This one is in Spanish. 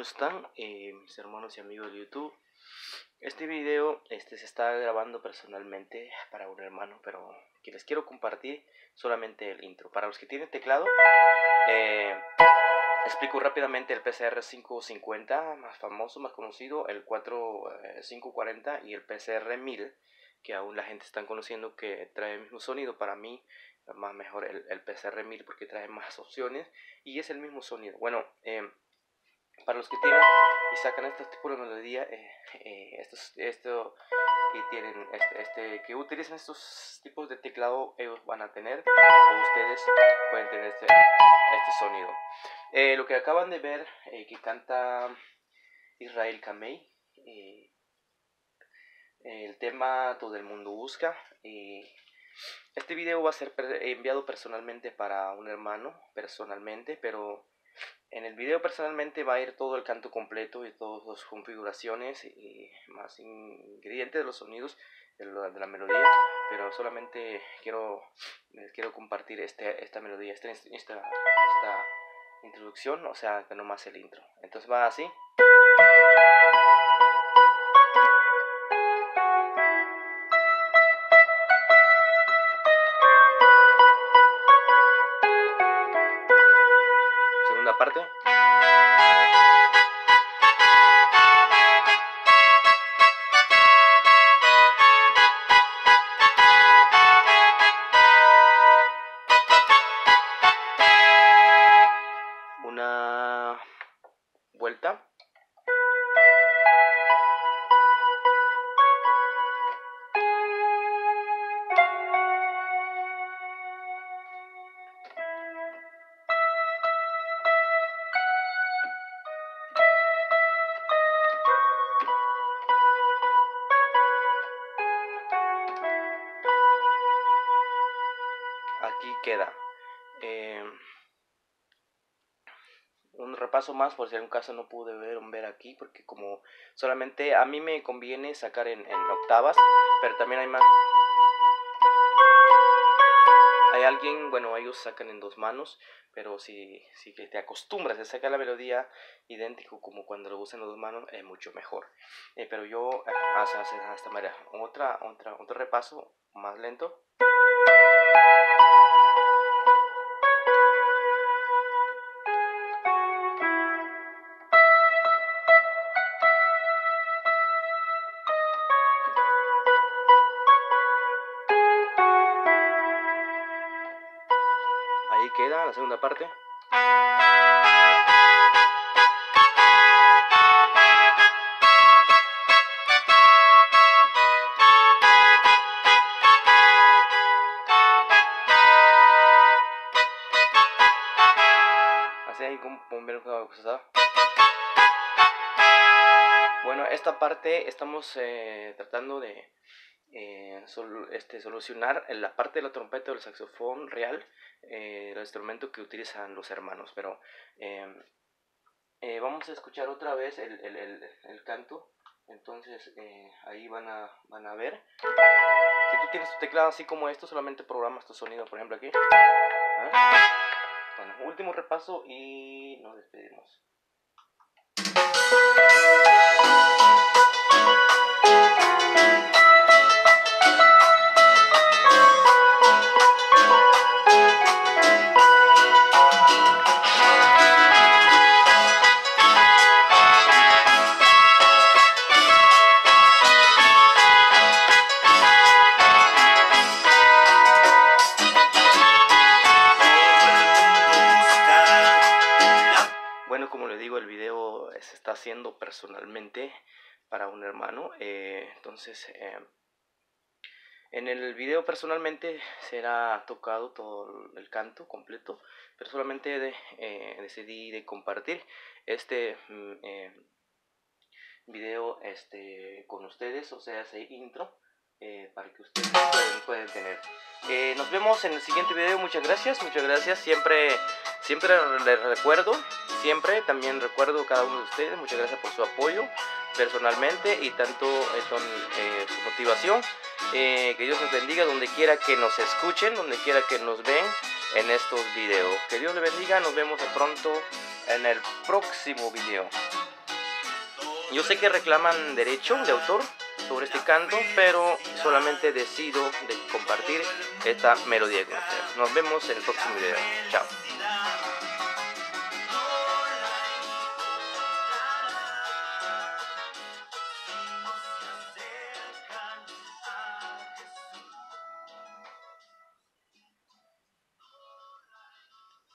están mis hermanos y amigos de YouTube? Este video se está grabando personalmente para un hermano, pero que les quiero compartir solamente el intro. Para los que tienen teclado, explico rápidamente el PCR 550, más famoso, más conocido, el 4540 y el PCR 1000, que aún la gente está conociendo, que trae el mismo sonido. Para mí más mejor el PCR 1000 porque trae más opciones y es el mismo sonido. Bueno, para los que tienen y sacan este tipo de melodía, y tienen que utilizan estos tipos de teclado, ellos van a tener, o ustedes pueden tener este sonido. Lo que acaban de ver, que canta Israel Kamei, el tema Todo el Mundo Busca. Este video va a ser enviado personalmente para un hermano, pero en el video personalmente va a ir todo el canto completo y todas las configuraciones y más ingredientes de los sonidos de la melodía, pero solamente les quiero compartir esta melodía, esta introducción, o sea, que nomás el intro. Entonces va así. Segunda parte. Una vuelta. Aquí queda un repaso más por si en un caso no pude ver aquí, porque como solamente a mí me conviene sacar en octavas, pero también hay más. Hay alguien, bueno, ellos sacan en dos manos, pero si que te acostumbras a sacar la melodía idéntico como cuando lo usan en dos manos, es mucho mejor. Pero yo hace esta manera. Otro repaso más lento. Ahí queda la segunda parte. Así ahí como ver una cosa. Bueno, esta parte estamos tratando de solucionar la parte de la trompeta o el saxofón real, el instrumento que utilizan los hermanos, pero vamos a escuchar otra vez el canto. Entonces ahí van a ver. Si tú tienes tu teclado así como esto, solamente programas tu sonido, por ejemplo aquí. Bueno, último repaso y nos despedimos. Como le digo, el video se está haciendo personalmente para un hermano. Entonces en el video personalmente será tocado todo el canto completo, pero solamente decidí de compartir este video con ustedes, o sea, ese intro, para que ustedes pueden tener. Nos vemos en el siguiente video. Muchas gracias. Siempre les recuerdo, también recuerdo a cada uno de ustedes. Muchas gracias por su apoyo personalmente y tanto su motivación. Que Dios nos bendiga donde quiera que nos escuchen, donde quiera que nos ven en estos videos. Que Dios les bendiga. Nos vemos de pronto en el próximo video. Yo sé que reclaman derecho de autor sobre este canto, pero solamente decido de compartir esta melodía con ustedes. Nos vemos en el próximo video. Chao.